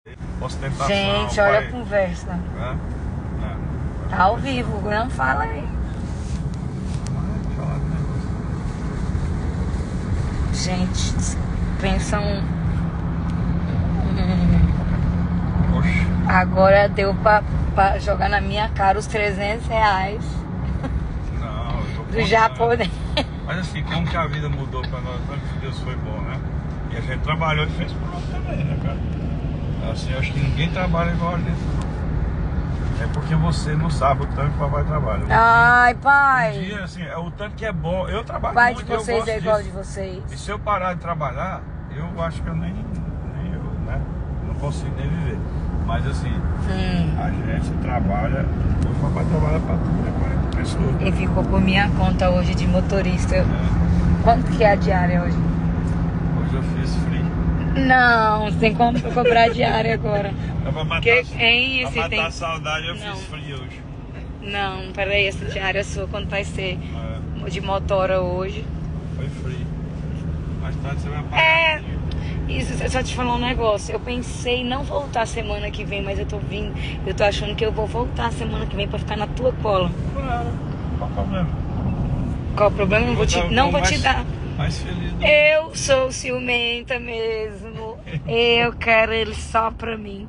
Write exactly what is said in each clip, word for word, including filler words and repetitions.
Ostentação, gente, olha pai. a conversa. É? Não. Tá ao vivo, não fala aí. Gente, pensam. Hum, agora deu pra, pra jogar na minha cara os trezentos reais. Não, eu tô do contando. japonês. Mas assim, como que a vida mudou pra nós, tanto que Deus foi bom, né? E a gente trabalhou e fez por nós também, né, cara? Assim, eu acho que ninguém trabalha igual a gente. É porque você não sabe o tanto que o papai trabalha. Ai, Um pai. dia, assim, é o tanto que é bom. Eu trabalho Pai de muito, eu vocês gosto é igual disso. de vocês. E se eu parar de trabalhar, eu acho que eu nem, nem eu, né? Não consigo nem viver. Mas assim, Hum. a gente trabalha, o papai trabalha pra tudo, é quarenta pessoas. E ficou por minha conta hoje de motorista. É. Quanto que é a diária hoje? Hoje eu fiz free. Não, você tem como cobrar a diária agora. É pra matar, Que, hein, pra esse matar tem... a saudade, eu Não. fiz free hoje. Não, peraí, essa diária sua, quanto vai ser É, de motora hoje? foi free. Mais tarde você vai pagar. É, isso, só te falar um negócio. Eu pensei em não voltar semana que vem, mas eu tô vindo. Eu tô achando que eu vou voltar semana que vem pra ficar na tua cola. Claro. Qual o problema? Qual o problema? Não vou te, não vou te dar. Mais feliz do Eu sou ciumenta mesmo. Eu quero ele só pra mim.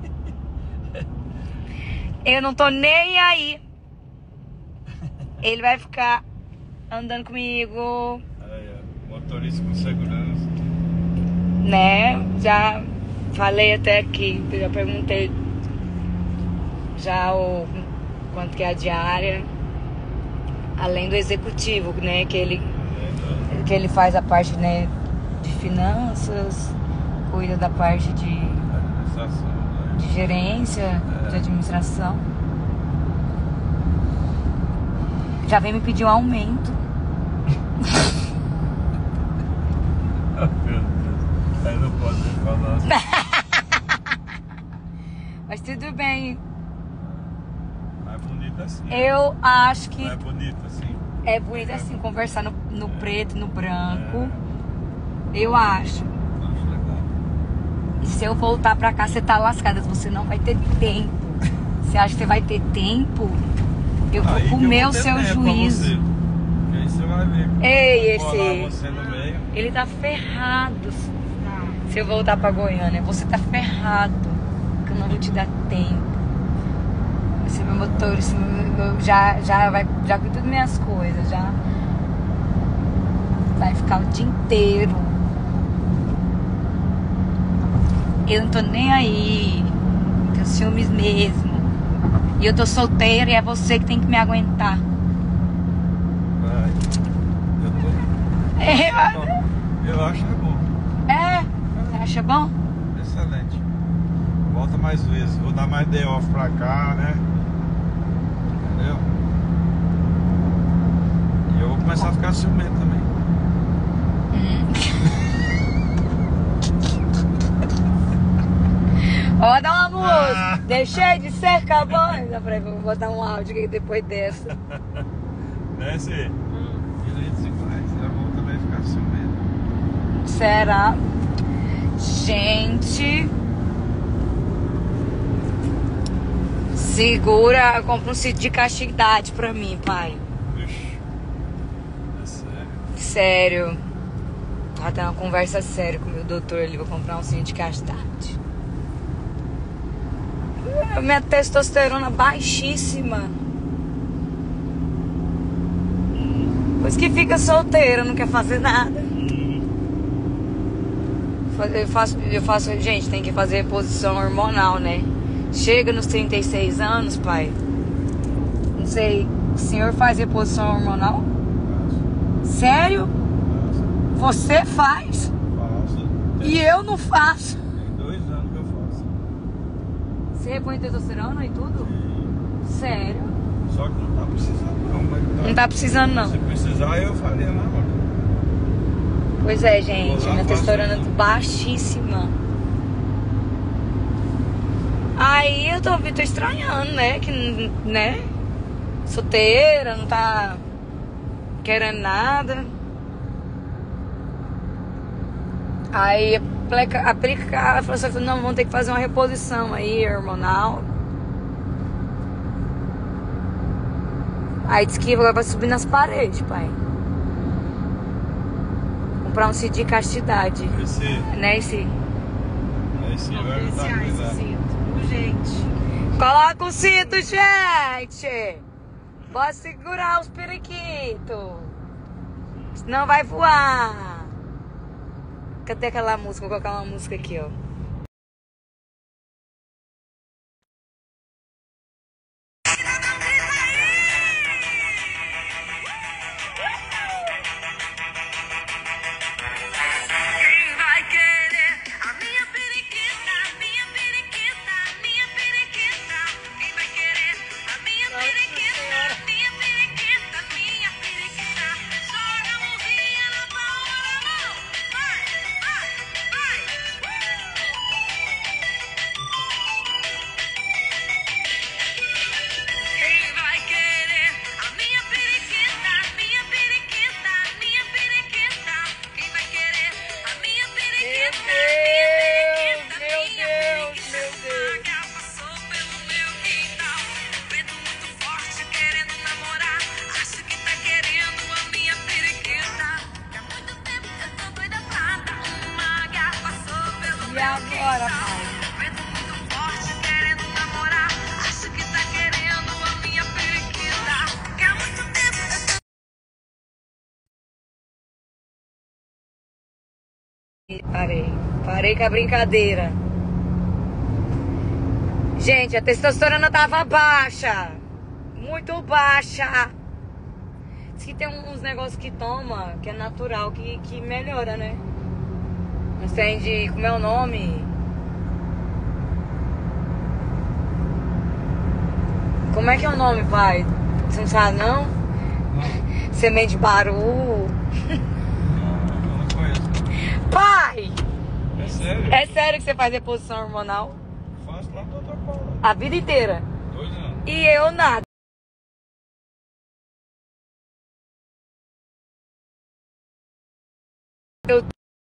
Eu não tô nem aí. Ele vai ficar andando comigo, Aí, ó, motorista com segurança. né? Já falei até aqui, já perguntei já o quanto que é a diária, além do executivo, né? Que ele, que ele faz a parte, né, de finanças, cuida da parte de, Administração, né? de gerência, de administração. Já vem me pedir um aumento. Meu Deus, aí não pode nem falar. Mas tudo bem. Não é bonito assim. Eu acho que Não é bonito assim. é bonito assim, conversar no, no preto, no branco. Eu acho. Acho legal. E se eu voltar pra cá, você tá lascada. Você não vai ter tempo. Você acha que você vai ter tempo? Eu vou Aí que eu comer vou o ter seu tempo pra juízo. você. E aí você vai ver. Ei, Eu vou colar esse... você no meio. Ele tá ferrado. Se eu voltar pra Goiânia, você tá ferrado. Que eu não vou te dar tempo. Esse meu motor, esse meu, já, já vai já com todas minhas coisas, já vai ficar o dia inteiro. Eu não tô nem aí. Tenho ciúmes mesmo. E eu tô solteira e é você que tem que me aguentar. Vai. Eu tô. É, Bom, eu acho que é bom. é? Você acha bom? Excelente. Volta mais vezes. Vou dar mais day off pra cá, né? Entendeu? E eu vou começar a ficar ciumento também. Ó, dá uma música. Ah. Deixei de ser, acabou. Peraí, vou botar um áudio aqui depois dessa. Né, Cê? quinhentos e mais. Eu vou também ficar ciumento. Será? Gente. Segura, compra um sítio de castidade pra mim, pai. Vixe. É sério. Sério. Ela tem uma conversa séria com o meu doutor ali. Vou comprar um sítio de castidade. Minha testosterona baixíssima. Pois que fica solteira, não quer fazer nada. Eu faço, eu faço, gente, tem que fazer reposição hormonal, né? Chega nos trinta e seis anos, pai. Não sei, o senhor faz reposição hormonal? Sério? Você faz? Faço. E eu não faço. Tem dois anos que eu faço. Você repõe testosterona e tudo? Sério? Só que não tá precisando não, mas tá. Não tá precisando, não. Se precisar, eu faria na hora. Pois é, gente, Vou lá, minha faço testosterona isso. baixíssima. Aí eu tô, tô estranhando, né? Que, né? Solteira, não tá querendo nada. Aí aplica, aplica, falou assim, não, vamos ter que fazer uma reposição aí, hormonal. Aí disse que agora vai subir nas paredes, pai. Comprar um C D castidade. Esse, né, esse? esse vai ajudar a cuidar. Gente. Coloca o cinto, gente! Pode segurar os periquitos. Senão vai voar. Cadê aquela música? Vou colocar uma música aqui, ó. E agora, pai? Vento muito forte, querendo namorar. Acho que tá querendo a minha periquita. Que há muito tempo eu tô... Parei. Parei com a brincadeira. Gente, a testosterona tava baixa. Muito baixa. Diz que tem uns negócios que toma, que é natural, que, que melhora, né? Não sei de como é o nome. Como é que é o nome, pai? Você não sabe, não? Não. Semente de baru. Não, eu não conheço. Pai! É sério? É sério que você faz reposição hormonal? Faço lá no doutor Paulo. A vida inteira. Dois anos. E eu nada. Eu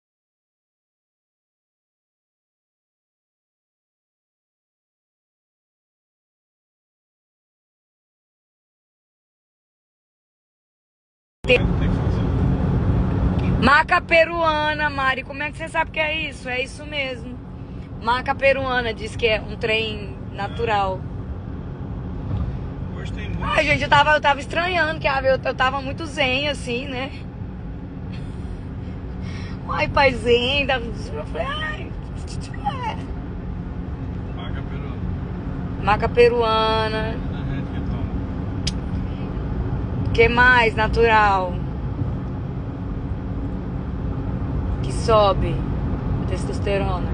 Tem que fazer. Maca peruana, Mari. Como é que você sabe que é isso? É isso mesmo. Maca peruana diz que é um trem natural. Hoje tem muito. Ai, gente, eu tava, eu tava estranhando que eu, eu tava muito zen, assim, né? Ai, pai zen. Tava... Eu falei, ai. É. Maca peruana. Maca peruana. A gente que toma. Que mais natural? Que sobe testosterona.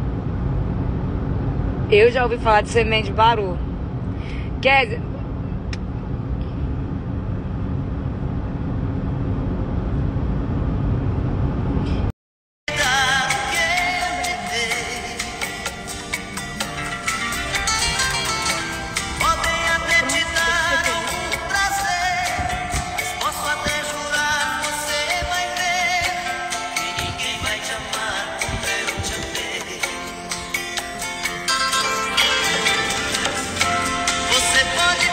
Eu já ouvi falar de semente de baru. Quer dizer, podem até te dar um prazer, mas posso até jurar, você vai ver que ninguém vai te amar como eu te amei. Você pode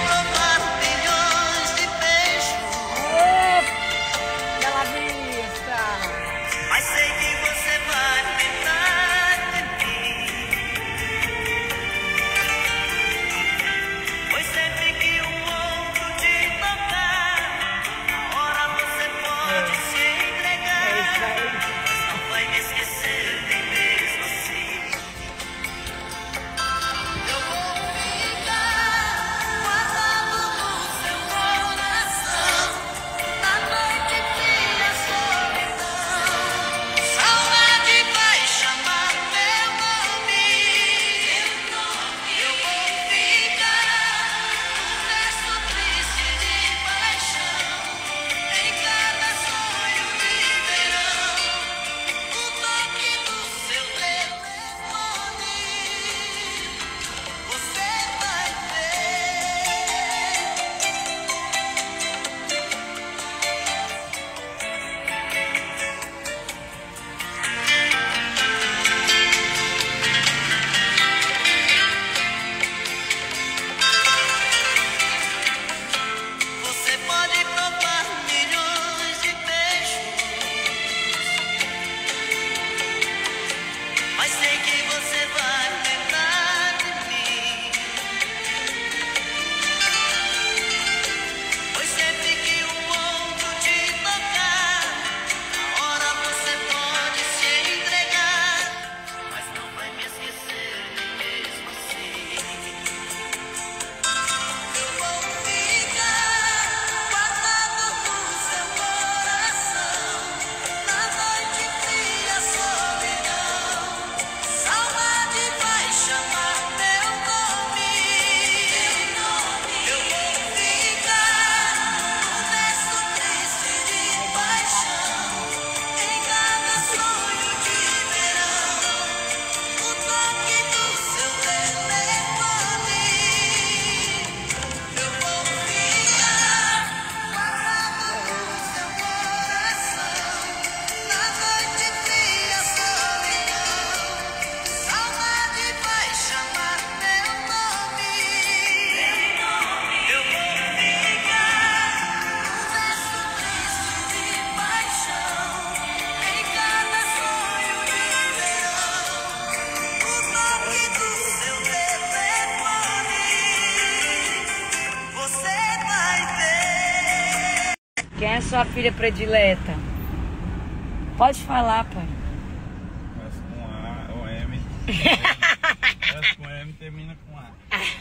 Quem é sua filha predileta? Pode falar, pai. Começa com A ou M. Começa com M e termina com A.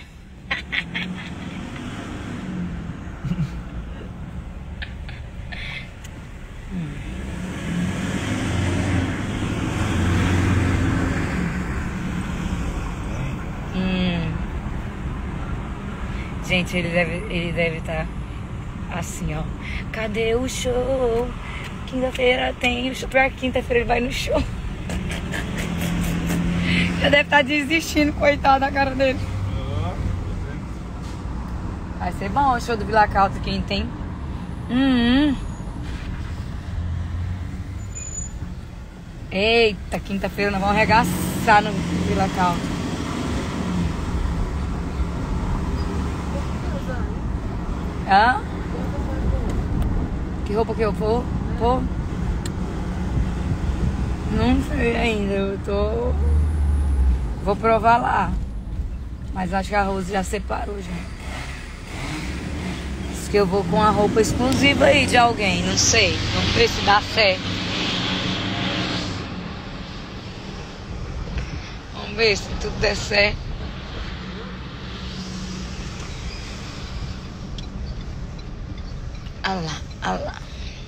Hum. Gente, ele deve ele deve estar assim, ó. Cadê o show? Quinta-feira tem o show. Pior que quinta-feira ele vai no show. Já deve estar desistindo, coitado da cara dele. Vai ser bom o show do Vila Calta, quem tem. Hum. Eita, quinta-feira nós vamos arregaçar no Vila Calta. Hã? Que roupa que eu vou? Vou? Não sei ainda, eu tô... Vou provar lá. Mas acho que a Rose já separou já. Diz que eu vou com a roupa exclusiva aí de alguém, não sei. Vamos ver se dá certo. Vamos ver se tudo der certo. Olha lá, olha lá.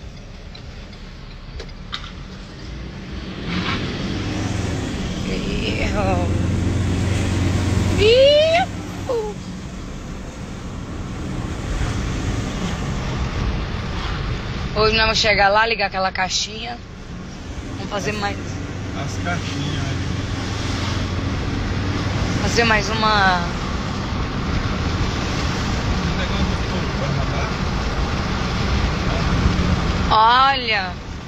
Hoje nós vamos chegar lá, ligar aquela caixinha. Vamos fazer mais. As caixinhas, né? Fazer mais uma. Olha.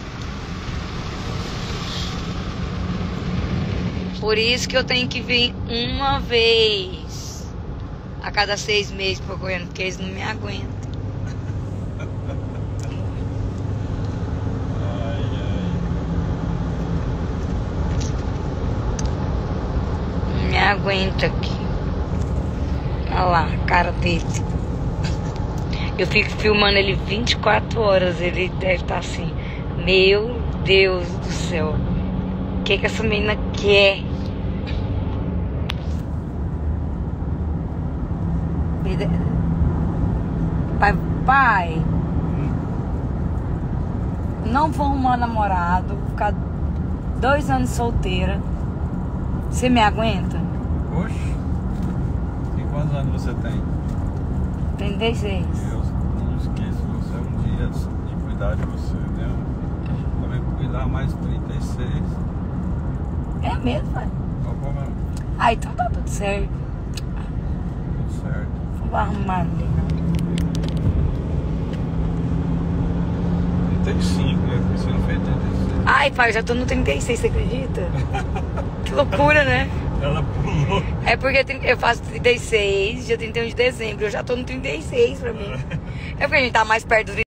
Por isso que eu tenho que vir uma vez a cada seis meses pro Goiânia, porque eles não me aguentam. Ai, ai. Não me aguenta aqui. Olha lá, a cara dele. Eu fico filmando ele vinte e quatro horas, ele deve estar assim. Meu Deus do céu. O que que essa menina quer? Pai, pai, não vou arrumar namorado, vou ficar dois anos solteira. Você me aguenta? Oxe. E quantos anos você tem? Tem dezesseis. Eu não esqueço você um dia de cuidar de você, né? Também cuidar mais trinta e seis. É mesmo, pai? Qual o problema? Ah, então tá tudo certo. Tudo certo. Não vou arrumar ali, não. trinta e cinco, né? Porque você não fez trinta e seis. Ai, pai, eu já tô no trinta e seis, você acredita? Que loucura, né? Ela pulou. É porque eu faço trinta e seis, dia trinta e um de dezembro. Eu já tô no trinta e seis pra mim. É porque a gente tá mais perto do